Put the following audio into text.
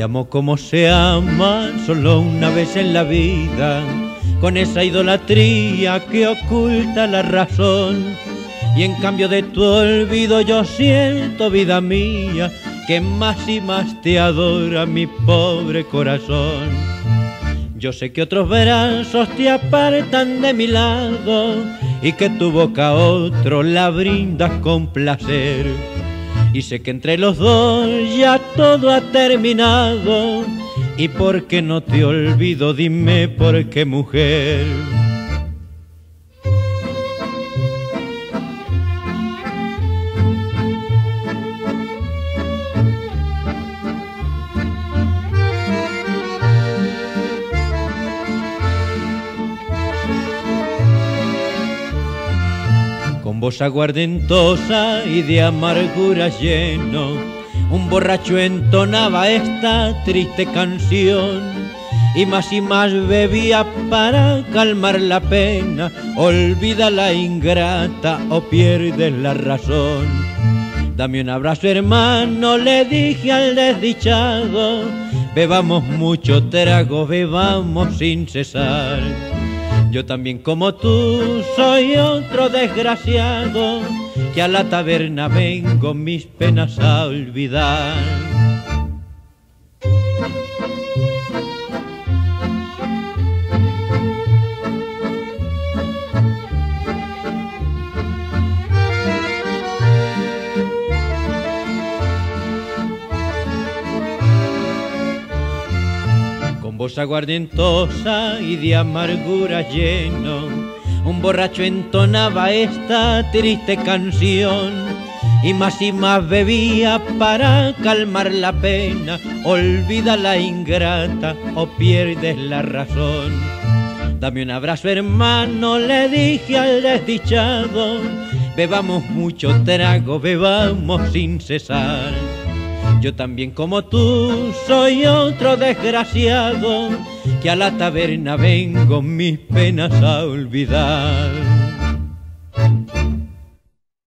Te amo como se ama, solo una vez en la vida, con esa idolatría que oculta la razón. Y en cambio de tu olvido yo siento, vida mía, que más y más te adora mi pobre corazón. Yo sé que otros brazos te apartan de mi lado y que tu boca a otro la brindas con placer. Y sé que entre los dos ya todo ha terminado. ¿Y por qué no te olvido? Dime por qué, mujer. Con voz aguardentosa y de amargura lleno, un borracho entonaba esta triste canción, y más bebía para calmar la pena. Olvida la ingrata o pierdes la razón. Dame un abrazo, hermano, le dije al desdichado, bebamos mucho trago, bebamos sin cesar. Yo también como tú soy otro desgraciado, que a la taberna vengo mis penas a olvidar. Con voz aguardentosa y de amargura lleno, un borracho entonaba esta triste canción, y más bebía para calmar la pena. Olvida la ingrata o pierdes la razón. Dame un abrazo, hermano, le dije al desdichado, bebamos mucho trago, bebamos sin cesar. Yo también como tú soy otro desgraciado, que a la taberna vengo mis penas a olvidar.